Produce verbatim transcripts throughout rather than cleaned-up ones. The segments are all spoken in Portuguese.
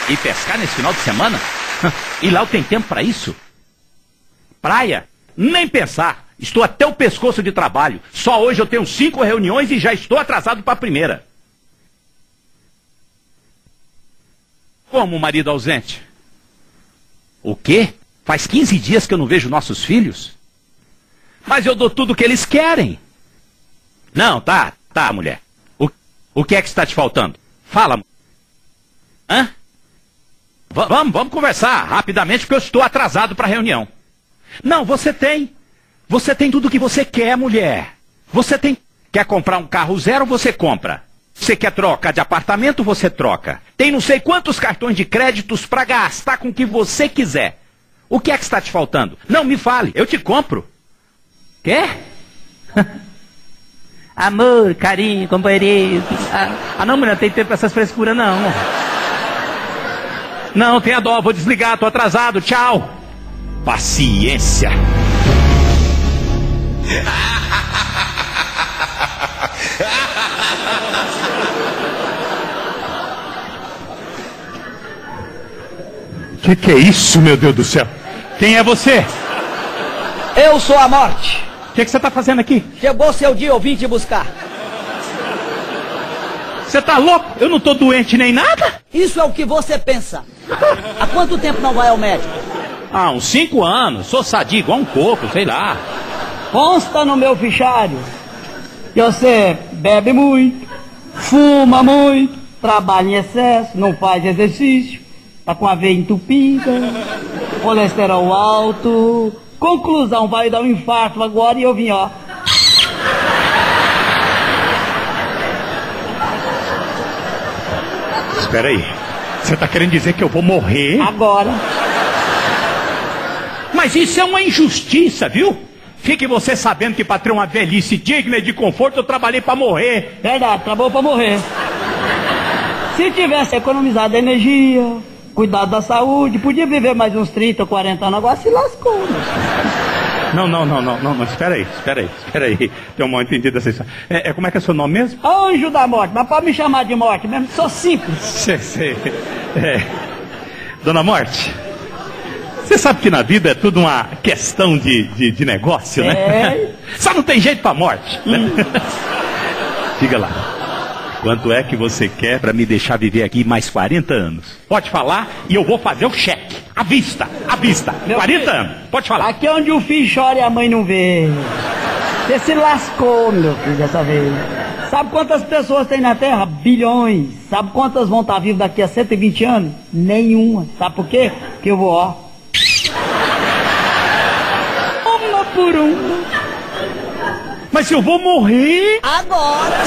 Ir pescar nesse final de semana? E lá eu tenho tempo pra isso? Praia? Nem pensar. Estou até o pescoço de trabalho. Só hoje eu tenho cinco reuniões e já estou atrasado para a primeira. Como marido ausente? O quê? Faz quinze dias que eu não vejo nossos filhos? Mas eu dou tudo o que eles querem. Não, tá, tá, mulher. O, o que é que está te faltando? Fala. Hã? V vamos, vamos conversar rapidamente porque eu estou atrasado para a reunião. Não, você tem. Você tem tudo o que você quer, mulher. Você tem... Quer comprar um carro zero, você compra. Você quer trocar de apartamento, você troca. Tem não sei quantos cartões de créditos para gastar com o que você quiser. O que é que está te faltando? Não, me fale, eu te compro. Quer? Amor, carinho, companheirismo. Ah, ah, não, mulher, não tem tempo pra essas frescuras, não. Não, tenha dó, vou desligar, tô atrasado, tchau. Paciência. Que que é isso, meu Deus do céu? Quem é você? Eu sou a morte. O que que você tá fazendo aqui? Chegou seu dia, eu vim te buscar. Você tá louco? Eu não tô doente nem nada? Isso é o que você pensa. Há quanto tempo não vai ao médico? Ah, uns cinco anos. Sou sadio igual um coco, sei lá. Consta no meu fichário que você bebe muito, fuma muito, trabalha em excesso, não faz exercício, tá com a veia entupida, colesterol alto. Conclusão, vai dar um infarto agora e eu vim, ó. Espera aí. Você tá querendo dizer que eu vou morrer? Agora. Mas isso é uma injustiça, viu? Fique você sabendo que para ter uma velhice digna e de conforto eu trabalhei para morrer. Verdade, trabalhou para morrer. Se tivesse economizado energia, cuidado da saúde, podia viver mais uns trinta, quarenta anos, agora se lascou. Não, não, não, não, não, não, espera aí, espera aí, espera aí. Tem um mal entendido dessa história. É, é, como é que é seu nome mesmo? Anjo da morte, mas pode me chamar de morte mesmo, sou simples. Sei, sei. É. Dona Morte, você sabe que na vida é tudo uma questão de, de, de negócio, é. Né? Só não tem jeito pra morte. Né? Hum. Diga lá. Quanto é que você quer para me deixar viver aqui mais quarenta anos? Pode falar e eu vou fazer o cheque. À vista, à vista. Meu quarenta filho, anos. Pode falar. Aqui é onde o filho chora e a mãe não vê. Você se lascou, meu filho, dessa vez. Sabe quantas pessoas tem na Terra? Bilhões. Sabe quantas vão estar vivas daqui a cento e vinte anos? Nenhuma. Sabe por quê? Porque eu vou, ó. Uma por uma. Mas eu vou morrer. Agora.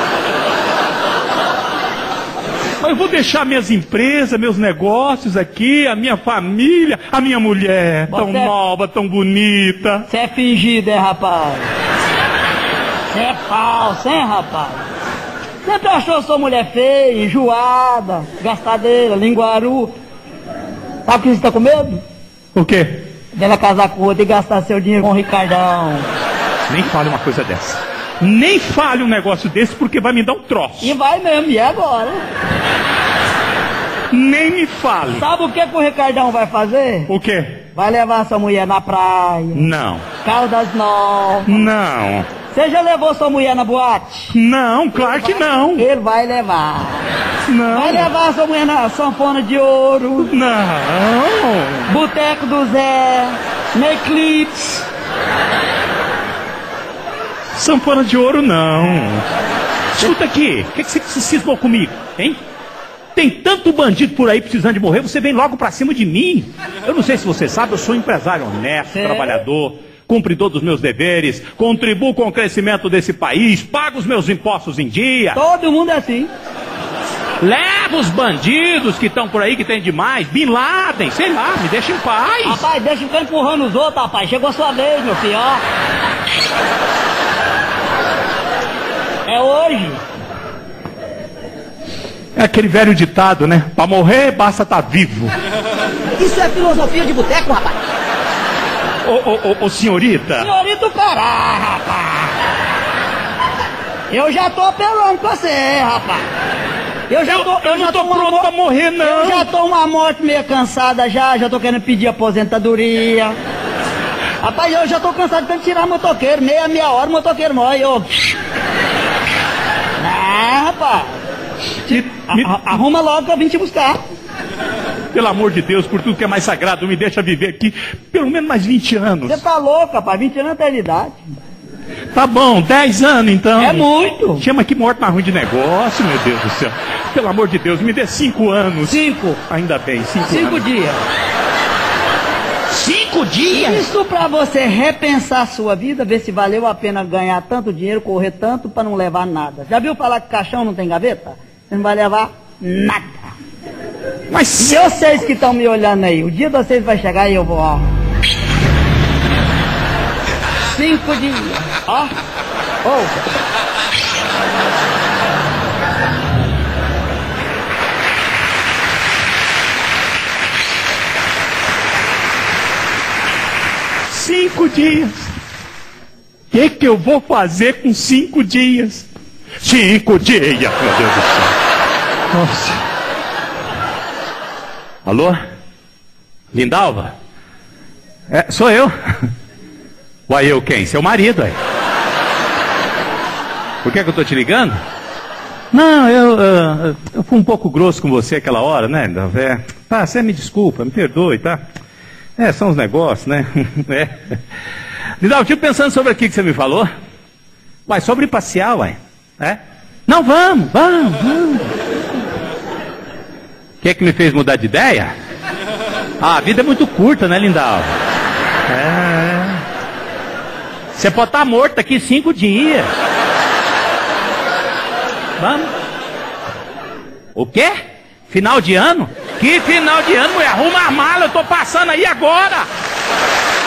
Eu vou deixar minhas empresas, meus negócios aqui, a minha família, a minha mulher, Você tão é... nova, tão bonita. Você é fingido, é, rapaz? Você é falso, hein, rapaz? Sempre achou sua mulher feia, enjoada, gastadeira, linguaru. Sabe o que você tá com medo? O quê? Dela casar com outra e gastar seu dinheiro com o Ricardão. Nem fale uma coisa dessa. Nem fale um negócio desse porque vai me dar um troço. E vai mesmo, e é agora? Nem me fale. Sabe o que, que o Ricardão vai fazer? O quê? Vai levar sua mulher na praia. Não. Caldas Novas. Não. Você já levou sua mulher na boate? Não, claro que não. Ele vai levar. Não. Vai levar sua mulher na sanfona de ouro. Não. Boteco do Zé. Na Eclipse. Sanfona de ouro, não. Escuta aqui, o que, que você se cismou comigo, hein? Tem tanto bandido por aí precisando de morrer, você vem logo pra cima de mim. Eu não sei se você sabe, eu sou um empresário honesto, é. trabalhador, cumpridor dos meus deveres, contribuo com o crescimento desse país, pago os meus impostos em dia. Todo mundo é assim. Leva os bandidos que estão por aí, que tem demais, Bin Laden, sei lá, me deixa em paz. Rapaz, deixa eu ficar empurrando os outros, rapaz. Chegou a sua vez, meu filho, ó. É hoje. É aquele velho ditado, né? Pra morrer, basta estar vivo. Isso é filosofia de boteco, rapaz. Ô, ô, ô, ô, senhorita. Senhorita o caralho, rapaz. Eu já tô apelando com você, rapaz. Eu já tô, eu, eu já não tô, tô pronto pra morrer, não. Eu já tô uma morte meio cansada já, já tô querendo pedir aposentadoria. Rapaz, eu já tô cansado de tanto tirar motoqueiro, meia, meia hora o motoqueiro morre, eu... Ah, rapaz. Me, me... A, arruma logo que eu vim te buscar. Pelo amor de Deus, por tudo que é mais sagrado, me deixa viver aqui pelo menos mais vinte anos. Você tá louco, rapaz, vinte anos é eternidade. Tá bom, dez anos então. É muito. Chama que morte mais ruim de negócio, meu Deus do céu. Pelo amor de Deus, me dê cinco anos. Cinco. Ainda bem, cinco, Cinco anos. dias. Cinco dias? Isso pra você repensar a sua vida, ver se valeu a pena ganhar tanto dinheiro, correr tanto pra não levar nada. Já viu falar que caixão não tem gaveta? Você não vai levar nada. Mas... E vocês que estão me olhando aí, o dia de vocês vai chegar e eu vou, ó. Cinco dias, ó. Oh. Cinco dias. O que que eu vou fazer com cinco dias? Cinco dias, meu Deus do céu. Nossa. Alô? Lindalva? É, sou eu. Uai, eu quem? Seu marido, aí. Por que que eu tô te ligando? Não, eu, uh, eu fui um pouco grosso com você aquela hora, né? É, tá, você me desculpa, me perdoe, tá? É, são os negócios, né? É. Lindalva, eu estive pensando sobre aquilo que você me falou. Uai, sobre passear, uai. É? Não, vamos, vamos, vamos. O que é que me fez mudar de ideia? Ah, a vida é muito curta, né, Lindalva? É. Você pode estar morto daqui cinco dias. Vamos. O quê? Final de ano? Que final de ano, mulher? Arruma a mala, eu tô passando aí agora.